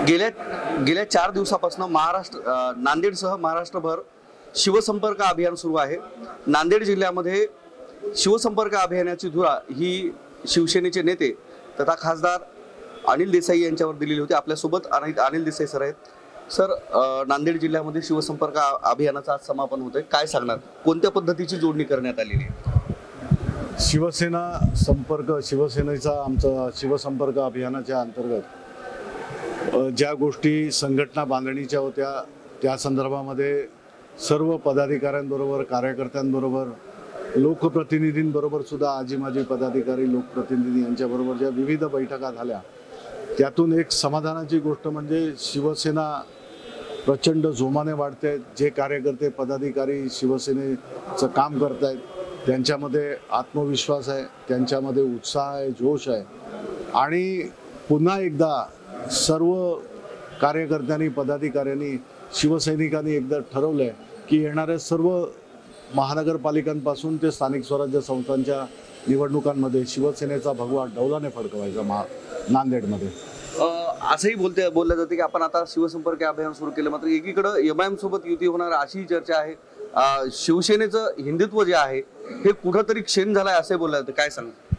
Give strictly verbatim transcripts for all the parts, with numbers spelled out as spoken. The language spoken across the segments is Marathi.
गेल्या गेल्या चार दिवसापासून महाराष्ट्र नांदेडसह महाराष्ट्रभर शिवसंपर्क अभियान सुरू आहे। नांदेड जिल्ह्यामध्ये शिवसंपर्क अभियानाची धुरा ही शिवसेनेचे नेते तथा खासदार अनिल देसाई यांच्यावर दिलेली होती। आपल्यासोबत अनिल देसाई सर आहेत। सर, नांदेड जिल्ह्यामध्ये शिवसंपर्क अभियानाचा आज समापन होतोय, काय सांगणार? कोणत्या पद्धतीची जोडणी करण्यात आलेली आहे? शिवसेना संपर्क शिवसेनेचा आमचा शिवसंपर्क अभियानाच्या अंतर्गत ज्या गोष्टी संघटना बांधणीच्या होत्या त्या संदर्भामध्ये सर्व पदाधिकाऱ्यांबरोबर, कार्यकर्त्यांबरोबर, लोकप्रतिनिधींबरोबर सुद्धा आजी माजी पदाधिकारी, लोकप्रतिनिधी यांच्याबरोबर ज्या विविध बैठका झाल्या त्यातून एक समाधानाची गोष्ट म्हणजे शिवसेना प्रचंड जोमाने वाढते। जे कार्यकर्ते पदाधिकारी शिवसेनेचं काम करत आहेत त्यांच्यामध्ये आत्मविश्वास आहे, त्यांच्यामध्ये उत्साह आहे, जोश आहे। आणि पुन्हा एकदा सर्व कार्यकर्त्यांनी, पदाधिकाऱ्यांनी, शिवसैनिकांनी एकदा ठरवलं आहे की येणाऱ्या सर्व महानगरपालिकांपासून ते स्थानिक स्वराज्य संस्थांच्या निवडणुकांमध्ये शिवसेनेचा भगवा डौलाने फडकवायचा महा नांदेडमध्ये। असंही बोलते बोललं जाते की आपण आता शिवसंपर्क अभियान सुरू केलं, मात्र एकीकडे एम आय एम सोबत युती होणार अशी चर्चा आहे। शिवसेनेचं हिंदुत्व जे आहे हे कुठंतरी क्षीण झालंय असे बोललं जातं, काय सांगा?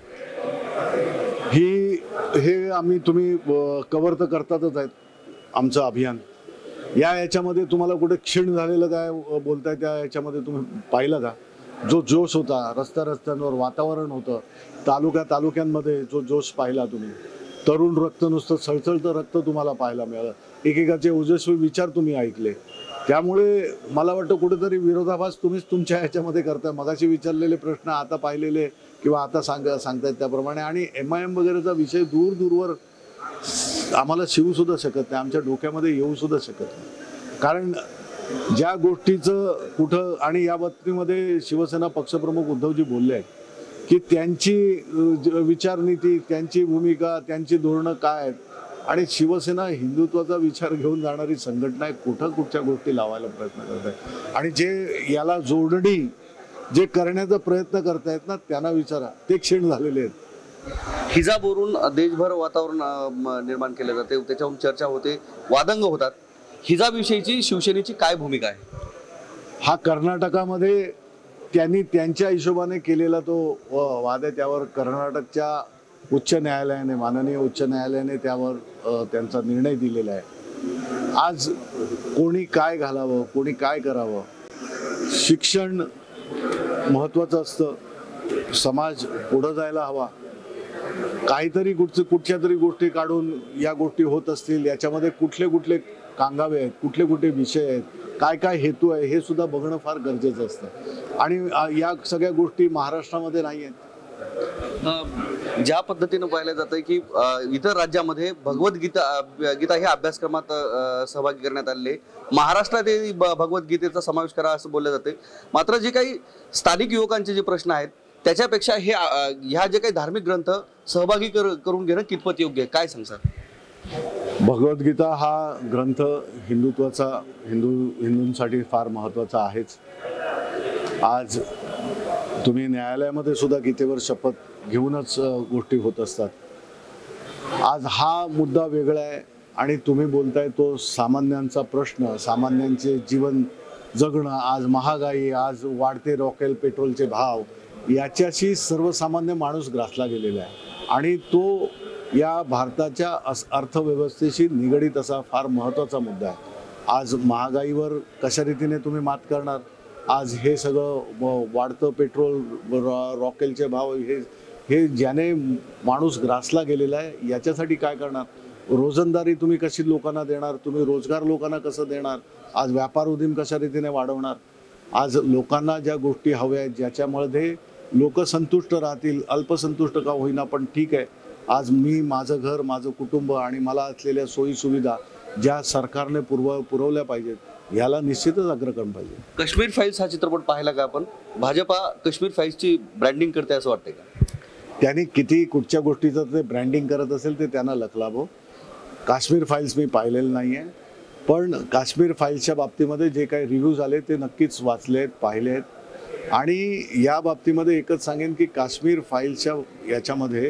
ही हे आम्ही तुम्ही कव्हर तर करतातच आहेत आमचं अभियान। या याच्यामध्ये तुम्हाला कुठे क्षीण झालेलं काय बोलताय त्या याच्यामध्ये तुम्ही पाहिलं का? जो जोश होता रस्त्या रस्त्यांवर, वातावरण होतं, तालुक्या तालुक्यांमध्ये जो जोश पाहिला तुम्ही, तरुण रक्त, नुसतं सळसळतं रक्त तुम्हाला पाहायला मिळालं, एकेकाचे ओजस्वी विचार तुम्ही ऐकले। त्यामुळे मला वाटतं कुठेतरी विरोधाभास तुम्हीच तुमच्या ह्याच्यामध्ये करताय। मगाशी विचारलेले प्रश्न आता पाहिलेले किंवा आता सांग सांगतायत त्याप्रमाणे। आणि एम आय एम वगैरेचा विषय दूर दूरवर आम्हाला शिवू सुद्धा शकत नाही, आमच्या डोक्यामध्ये येऊ सुद्धा शकत नाही। कारण ज्या गोष्टीचं कुठं, आणि या बाबतीमध्ये शिवसेना पक्षप्रमुख उद्धवजी बोलले आहेत की त्यांची विचारनीती, त्यांची भूमिका, त्यांची धोरणं काय आहेत, आणि शिवसेना हिंदुत्वाचा विचार घेऊन जाणारी संघटना आहे, कुठं कुठच्या गोष्टी लावायला प्रयत्न करत आहे। आणि जे याला जोडणी जे करण्याचा प्रयत्न करतायत ना त्यांना विचारा, ते क्षीण झालेले आहेत। हिजाबवरून देशभर वातावरण निर्माण केलं जाते, त्याच्यावरून चर्चा होते, वादंग होतात। हिजाबविषयीची शिवसेनेची काय भूमिका आहे? हा कर्नाटकामध्ये त्यांनी त्यांच्या हिशोबाने केलेला तो वाद आहे, त्यावर कर्नाटकच्या उच्च न्यायालयाने, माननीय उच्च न्यायालयाने त्यावर त्यांचा निर्णय दिलेला आहे। आज कोणी काय घालावं, कोणी काय करावं, शिक्षण महत्त्वाचं असतं, समाज पुढं जायला हवा। काहीतरी कुठचं कुठच्या तरी गोष्टी काढून या गोष्टी होत असतील, याच्यामध्ये कुठले कुठले कांगावे आहेत, कुठले कुठले विषय आहेत, काय काय हेतू आहे, हे सुद्धा बघणं फार गरजेचं असतं। आणि या सगळ्या गोष्टी महाराष्ट्रामध्ये नाही आहेत। ज्या पद्धतीने पाहिलं जातं की इतर राज्यामध्ये भगवद्गीता गीता हे अभ्यासक्रमात सहभागी करण्यात आलेले, महाराष्ट्रात भगवद्गीतेचा समावेश करा असं बोललं जाते। मात्र जे काही स्थानिक युवकांचे जे प्रश्न आहेत त्याच्यापेक्षा हे ह्या जे काही धार्मिक ग्रंथ सहभागी कर करून घेणं कितपत योग्य आहे, काय सांगतात? भगवद्गीता हा ग्रंथ हिंदुत्वाचा, हिंदू हिंदूंसाठी फार महत्त्वाचा आहेच। आज तुम्ही न्यायालयामध्ये सुद्धा गीतेवर शपथ घेऊनच गोष्टी होत असतात। आज हा मुद्दा वेगळा आहे आणि तुम्ही बोलताय तो सामान्यांचा प्रश्न, सामान्यांचे जीवन जगणं, आज महागाई, आज वाढते रॉकेल पेट्रोलचे भाव, याच्याशी सर्वसामान्य माणूस ग्रासला गेलेला आहे। आणि तो या भारताच्या अर्थव्यवस्थेशी निगडीत असा फार महत्त्वाचा मुद्दा आहे। आज महागाईवर कशा रीतीने तुम्ही मात करणार, आज हे सगळं वाढतं पेट्रोल, रॉकेलचे भाव, हे हे ज्याने माणूस ग्रासला गेलेला आहे, याच्यासाठी काय करणार? रोजंदारी तुम्ही कशी लोकांना देणार, तुम्ही रोजगार लोकांना कसं देणार, आज व्यापार उद्यम कशा रीतीने वाढवणार, आज लोकांना ज्या गोष्टी हव्या आहेत ज्याच्यामध्ये लोक संतुष्ट राहतील, अल्पसंतुष्ट का होईना पण ठीक आहे, आज मी, माझं घर, माझं कुटुंब आणि मला असलेल्या सोयी सुविधा ज्या सरकारने पुरव पुरवल्या पाहिजेत, याला निश्चितच अग्रक्रम पाहिजे। काश्मीर फाईल्स हा चित्रपट पाहिला का आपण? भाजपा काश्मीर फाईल्सची ब्रँडिंग करते असं वाटतंय का? त्यांनी किती कुठच्या गोष्टीचं ते ब्रँडिंग करत असेल ते त्यांना लखलाभो। काश्मीर फाईल्स मी पाहिलेलं नाही आहे, पण काश्मीर फाईल्सच्या बाबतीमध्ये जे काही रिव्ह्यूज आले ते नक्कीच वाचले आहेत, पाहिले आहेत। आणि या बाबतीमध्ये एकच सांगेन की काश्मीर फाईल्सच्या याच्यामध्ये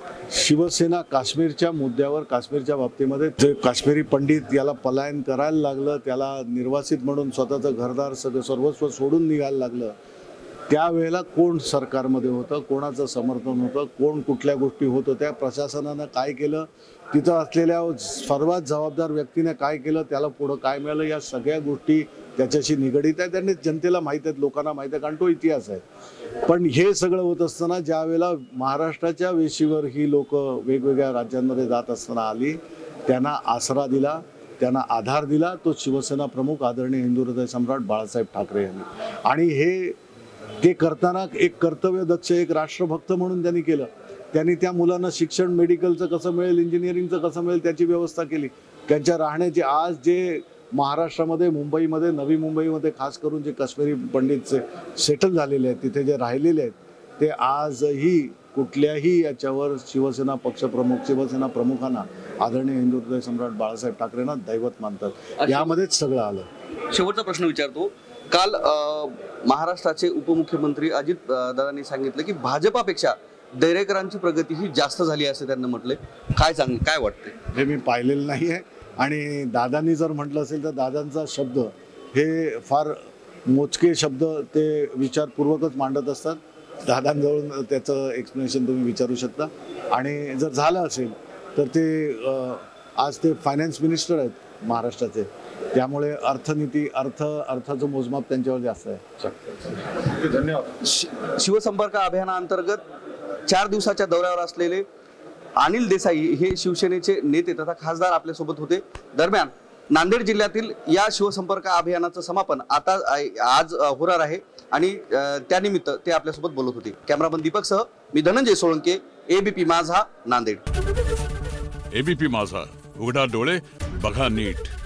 शिवसेना काश्मीरच्या मुद्द्यावर, काश्मीरच्या बाबतीमध्ये जे काश्मीरी पंडित याला पलायन करायला लागलं, त्याला निर्वासित म्हणून स्वतःचं घरदार सगळं सर्वस्व सोडून निघायला लागलं, त्यावेळेला कोण सरकारमध्ये होतं, कोणाचं समर्थन होतं, कोण कुठल्या गोष्टी होत होत्या, प्रशासनानं काय केलं, तिथं असलेल्या सर्वात जबाबदार व्यक्तीने काय केलं, त्याला पुढं काय मिळालं, या सगळ्या गोष्टी त्याच्याशी निगडीत आहेत. त्यांनी जनतेला माहीत आहेत, लोकांना माहीत आहे, कारण तो इतिहास आहे. पण हे सगळं होत असताना ज्या वेळेला महाराष्ट्राच्या वेशीवर ही लोक वेगवेगळ्या राज्यांमध्ये जात असताना आली, त्यांना आसरा दिला, त्यांना आधार दिला तो शिवसेना प्रमुख आदरणीय हिंदू हृदय सम्राट बाळासाहेब ठाकरे यांनी. आणि हे ते करताना एक कर्तव्यदक्ष, एक राष्ट्रभक्त म्हणून त्यांनी केलं. त्यांनी त्या मुलांना शिक्षण, मेडिकलचं कसं मिळेल, इंजिनिअरिंगचं कसं मिळेल त्याची व्यवस्था केली. त्यांच्या राहण्याची, आज जे महाराष्ट्रामध्ये, मुंबईमध्ये, नवी मुंबईमध्ये खास करून जे काश्मीरी पंडित सेटल झालेले आहेत, तिथे जे राहिलेले आहेत, ते आजही कुठल्याही याच्यावर शिवसेना पक्षप्रमुख, शिवसेना प्रमुखांना आदरणीय हिंदू हृदय सम्राट बाळासाहेब ठाकरेंना दैवत मानतात. यामध्येच सगळं आलं. शेवटचा प्रश्न विचारतो. काल अ, महाराष्ट्राचे उपमुख्यमंत्री अजित अ, दादांनी सांगितलं की भाजपापेक्षा दरेकरांची प्रगती ही जास्त झाली असे त्यांना म्हटले. काय सांग काय वाटते? हे मी पाहिलेलं नाही आहे. आणि दादांनी जर म्हटलं असेल तर दादांचा शब्द हे फार मोजके शब्द ते विचारपूर्वकच मांडत असतात. दादांजवळ त्याचं एक्सप्लेनेशन तुम्ही विचारू शकता. आणि जर झालं असेल तर ते आज ते फायनान्स मिनिस्टर आहेत महाराष्ट्राचे, त्यामुळे अर्थनीती, अर्थ अर्थाचं मोजमाप त्यांच्यावर जास्त आहे. धन्यवाद. शिवसंपर्क अभियानाअंतर्गत चार दिवसाच्या दौऱ्यावर असलेले अनिल देसाई हे शिवसेनेचे नेते तथा खासदार आपल्यासोबत होते. दरम्यान नांदेड जिल्ह्यातील या शिवसंपर्क अभियानाचं समापन आता आज होणार आहे आणि त्यानिमित्त ते आपल्यासोबत बोलत होते. कॅमेरामन दीपकसह मी धनंजय सोळंके, एबीपी माझा, नांदेड. एबीपी माझा, उघडा डोळे बघा नीट.